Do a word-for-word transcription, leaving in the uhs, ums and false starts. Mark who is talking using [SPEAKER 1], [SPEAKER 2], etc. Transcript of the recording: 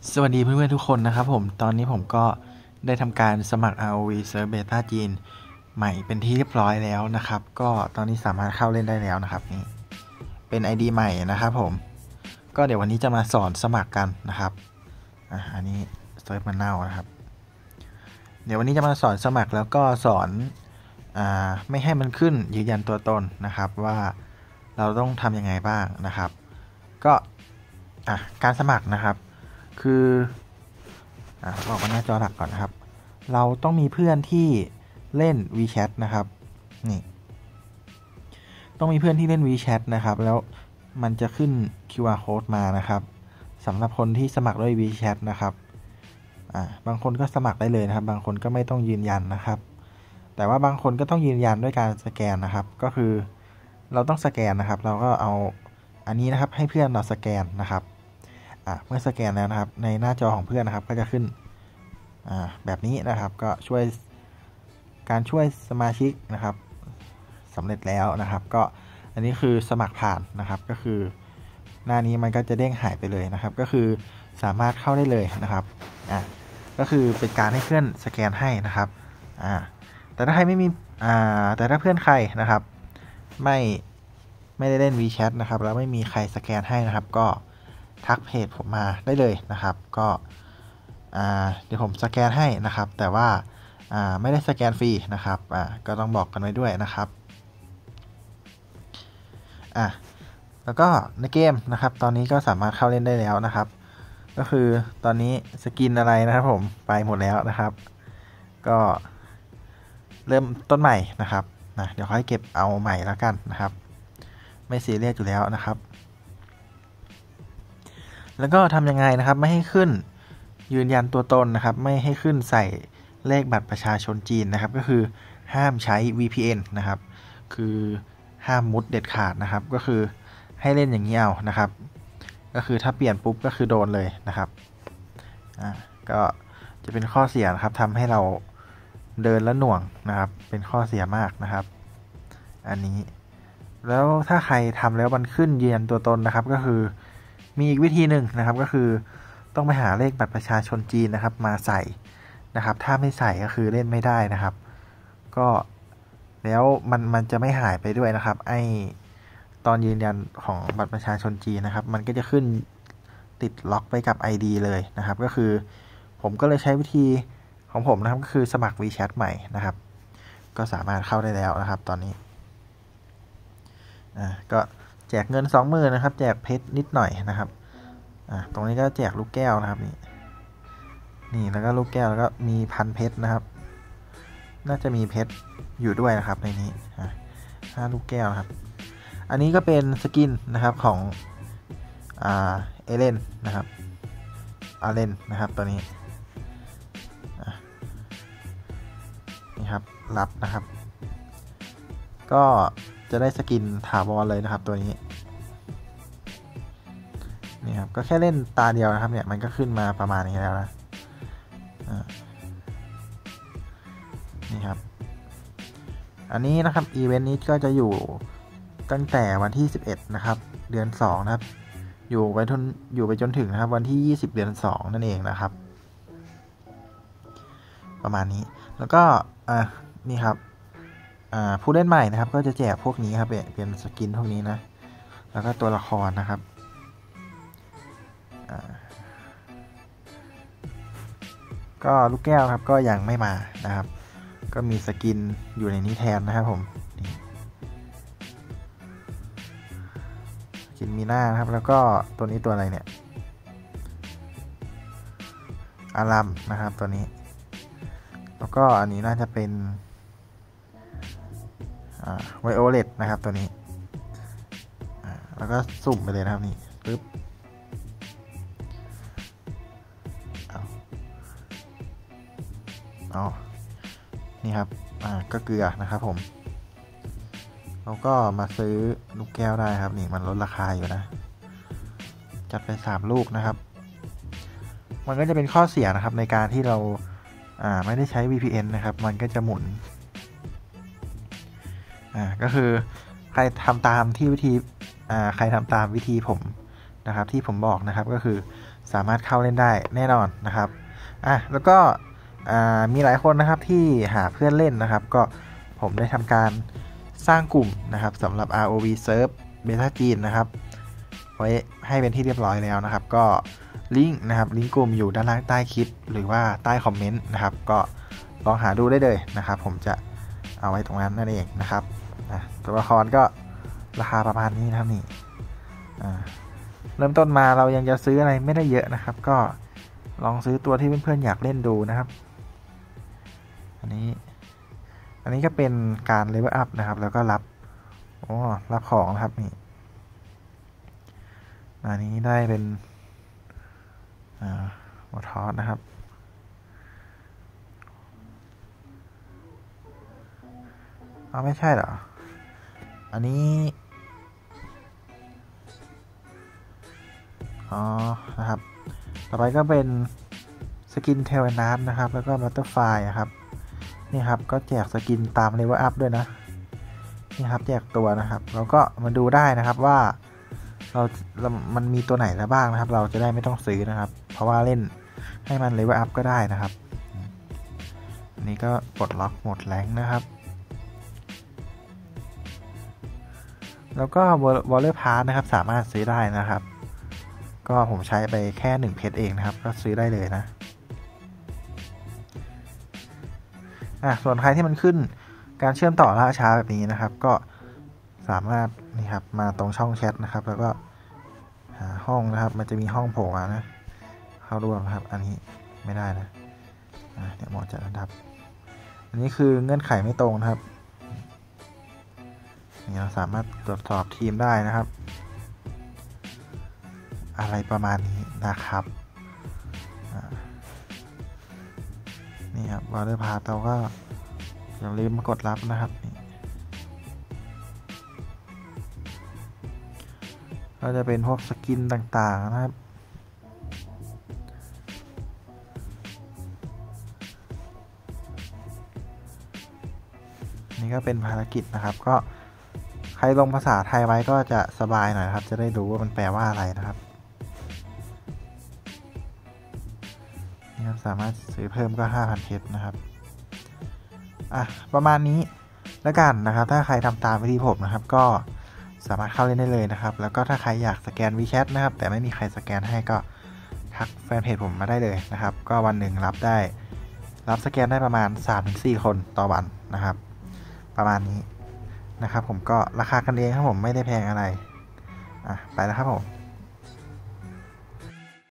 [SPEAKER 1] สวัสดีเพื่อนๆทุกคนนะครับผมตอนนี้ผมก็ได้ทำการสมัคร อาร์ โอ วี Server Beta จีนใหม่เป็นที่เรียบร้อยแล้วนะครับก็ตอนนี้สามารถเข้าเล่นได้แล้วนะครับนี่เป็น ไอ ดี ใหม่นะครับผมก็เดี๋ยววันนี้จะมาสอนสมัครกันนะครับอ่ะอันนี้เซิร์ฟมันเน่านะครับเดี๋ยววันนี้จะมาสอนสมัครแล้วก็สอนอ่าไม่ให้มันขึ้นยืนยันตัวตนนะครับว่าเราต้องทำยังไงบ้างนะครับก็อ่ะการสมัครนะครับคืออ่ะบอกว่าหน้าจอหลักก่อนนะครับเราต้องมีเพื่อนที่เล่น WeChat นะครับนี่ต้องมีเพื่อนที่เล่น WeChat นะครับแล้วมันจะขึ้น คิว อาร์ Code มานะครับสำหรับคนที่สมัครด้วย WeChat นะครับอ่าบางคนก็สมัครได้เลยนะครับบางคนก็ไม่ต้องยืนยันนะครับแต่ว่าบางคนก็ต้องยืนยันด้วยการสแกนนะครับก็คือเราต้องสแกนนะครับเราก็เอาอันนี้นะครับให้เพื่อนเราสแกนนะครับเมื่อสแกนแล้วนะครับในหน้าจอของเพื่อนนะครับก็จะขึ้นแบบนี้นะครับก็ช่วยการช่วยสมาชิกนะครับสำเร็จแล้วนะครับก็อันนี้คือสมัครผ่านนะครับก็คือหน้านี้มันก็จะเด้งหายไปเลยนะครับก็คือสามารถเข้าได้เลยนะครับอ่ะก็คือเป็นการให้เพื่อนสแกนให้นะครับอ่าแต่ถ้าใครไม่มีอ่าแต่ถ้าเพื่อนใครนะครับไม่ไม่ได้เล่น WeChat นะครับแล้วไม่มีใครสแกนให้นะครับก็ทักเพจผมมาได้เลยนะครับก็เดี๋ยวผมสแกนให้นะครับแต่ว่าไม่ได้สแกนฟรีนะครับก็ต้องบอกกันไว้ด้วยนะครับอ่ะแล้วก็ในเกมนะครับตอนนี้ก็สามารถเข้าเล่นได้แล้วนะครับก็คือตอนนี้สกินอะไรนะครับผมไปหมดแล้วนะครับก็เริ่มต้นใหม่นะครับนะเดี๋ยวค่อยเก็บเอาใหม่แล้วกันนะครับไม่ซีเรียสอยู่แล้วนะครับแล้วก็ทำยังไงนะครับไม่ให้ขึ้นยืนยันตัวตนนะครับไม่ให้ขึ้นใส่เลขบัตรประชาชนจีนนะครับก็คือห้ามใช้ วี พี เอ็น นะครับคือห้ามมุดเด็ดขาดนะครับก็คือให้เล่นอย่างนี้เอานะครับก็คือถ้าเปลี่ยนปุ๊บก็คือโดนเลยนะครับอ่าก็จะเป็นข้อเสียนะครับทำให้เราเดินแล้วหน่วงนะครับเป็นข้อเสียมากนะครับอันนี้แล้วถ้าใครทำแล้วมันขึ้นยืนยันตัวตนนะครับก็คือมีอีกวิธีหนึ่งนะครับก็คือต้องไปหาเลขบัตรประชาชนจีนนะครับมาใส่นะครับถ้าไม่ใส่ก็คือเล่นไม่ได้นะครับก็แล้วมันมันจะไม่หายไปด้วยนะครับไอตอนยืนยันของบัตรประชาชนจีนนะครับมันก็จะขึ้นติดล็อกไปกับ ไอ ดี เลยนะครับก็คือผมก็เลยใช้วิธีของผมนะครับก็คือสมัคร WeChat ใหม่นะครับก็สามารถเข้าได้แล้วนะครับตอนนี้อ่าก็แจกเงิน สองหมื่น นะครับแจกเพชรนิดหน่อยนะครับอ่าตรงนี้ก็แจกลูกแก้วนะครับนี่นี่แล้วก็ลูกแก้วแล้วก็มีพันเพชรนะครับน่าจะมีเพชรอยู่ด้วยนะครับในนี้อ่าห้าลูกแก้วครับอันนี้ก็เป็นสกินนะครับของอ่าเอเลนนะครับอาเลนนะครับตัวนี้นี่ครับรับนะครับก็จะได้สกินถาวรเลยนะครับตัวนี้นี่ครับก็แค่เล่นตาเดียวนะครับเนี่ยมันก็ขึ้นมาประมาณนี้แล้วนะนี่ครับอันนี้นะครับอีเวนต์นี้ก็จะอยู่ตั้งแต่วันที่สิบเอ็ดนะครับเดือนสองนะครับอยู่ไปจนอยู่ไปจนถึงนะครับวันที่ยี่สิบเดือนสองนั่นเองนะครับประมาณนี้แล้วก็อ่านี่ครับอ่าผู้เล่นใหม่นะครับก็จะแจกพวกนี้ครับเป็นสกินพวกนี้นะแล้วก็ตัวละครนะครับก็ลูกแก้วครับก็ยังไม่มานะครับก็มีสกินอยู่ในนี้แทนนะครับผมสกินมีหน้านะครับแล้วก็ตัวนี้ตัวอะไรเนี่ยอารัมนะครับตัวนี้แล้วก็อันนี้น่าจะเป็นไวโอเลตนะครับตัวนี้แล้วก็สุ่มไปเลยนะครับนี่ปึ๊บอ๋อนี่ครับอ่าก็เกลือนะครับผมเราก็มาซื้อลูกแก้วได้ครับนี่มันลดราคาอยู่นะจัดไปสามลูกนะครับมันก็จะเป็นข้อเสียนะครับในการที่เราอ่าไม่ได้ใช้ วี พี เอ็น นะครับมันก็จะหมุนอ่าก็คือใครทำตามที่วิธีอ่าใครทำตามวิธีผมนะครับที่ผมบอกนะครับก็คือสามารถเข้าเล่นได้แน่นอนนะครับอ่ะแล้วก็มีหลายคนนะครับที่หาเพื่อนเล่นนะครับก็ผมได้ทำการสร้างกลุ่มนะครับสำหรับ อาร์ โอ วี Serve Beta จีนนะครับไว้ให้เป็นที่เรียบร้อยแล้วนะครับก็ลิงก์นะครับลิงก์กลุ่มอยู่ด้านล่างใต้คลิปหรือว่าใต้คอมเมนต์นะครับก็ลองหาดูได้เลยนะครับผมจะเอาไว้ตรงนั้นนั่นเองนะครับตัวละครก็ราคาประมาณนี้นะครับนี่เริ่มต้นมาเรายังจะซื้ออะไรไม่ได้เยอะนะครับก็ลองซื้อตัวที่เพื่อนๆอยากเล่นดูนะครับอันนี้อันนี้ก็เป็นการเลเวลอัพนะครับแล้วก็รับโอ้รับของนะครับนี่อันนี้ได้เป็นอ่ามอทอสนะครับเอาไม่ใช่เหรออันนี้อ๋อนะครับต่อไปก็เป็นสกินเทลนัสนะครับแล้วก็บัตเตอร์ไฟครับนี่ครับก็แจกสกินตามเลเวลอัพด้วยนะนี่ครับแจกตัวนะครับแล้วก็มาดูได้นะครับว่าเรามันมีตัวไหนแล้วบ้างนะครับเราจะได้ไม่ต้องซื้อนะครับเพราะว่าเล่นให้มันเลเวลอัพก็ได้นะครับอันนี้ก็ปลดล็อกหมดแรงนะครับแล้วก็วอลเลอร์พาร์ทนะครับสามารถซื้อได้นะครับก็ผมใช้ไปแค่หนึ่งเพชรเองนะครับก็ซื้อได้เลยนะอ่ะส่วนใครที่มันขึ้นการเชื่อมต่อล่าช้าแบบนี้นะครับก็สามารถนี่ครับมาตรงช่องแชทนะครับแล้วก็หาห้องนะครับมันจะมีห้องโผล่มานะเข้าร่วมนะครับอันนี้ไม่ได้นะอ่ะเดี๋ยวหมดจัดอันดับอันนี้คือเงื่อนไขไม่ตรงนะครับนี่เราสามารถตรวจสอบทีมได้นะครับอะไรประมาณนี้นะครับนี่ครับวอลเลอร์พาร์ทเราก็อย่าลืมมากดรับนะครับนี่ก็จะเป็นพวกสกินต่างๆนะครับนี่ก็เป็นภารกิจนะครับก็ใครลงภาษาไทยไว้ก็จะสบายหน่อยครับจะได้รู้ว่ามันแปลว่าอะไรนะครับนี่ครับสามารถซื้อเพิ่มก็ ห้าพัน เพชรนะครับอ่ะประมาณนี้แล้วกันนะครับถ้าใครทำตามวิธีผมนะครับก็สามารถเข้าเล่นได้เลยนะครับแล้วก็ถ้าใครอยากสแกน วีแชท นะครับแต่ไม่มีใครสแกนให้ก็ทักแฟนเพจผมมาได้เลยนะครับก็วันหนึ่งรับได้รับสแกนได้ประมาณ สามถึงสี่ คนต่อวันนะครับประมาณนี้นะครับผมก็ราคากันเองครับผมไม่ได้แพงอะไรอ่ะไปแล้วครับผม